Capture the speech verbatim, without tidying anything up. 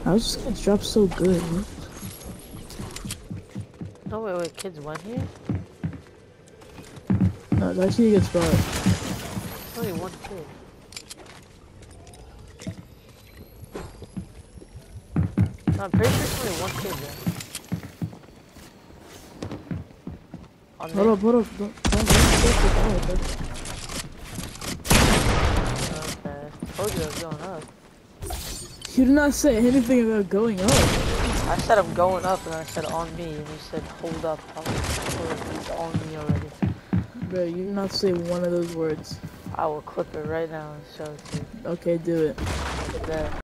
How does this drop so good? Huh? No, wait, wait, kids went here? No, it's actually a good spot. There's only one kid. No, I'm pretty sure there's only one kid there. On Hold up, hold up. Don't, don't, don't, don't, don't, don't. Okay. Told you I was going up. You did not say anything about going up. I said I'm going up, and then I said on me, and you said hold up. I was it's on me already. Bro, you did not say one of those words. I will clip it right now and show it to you. Okay, do it. Look at that.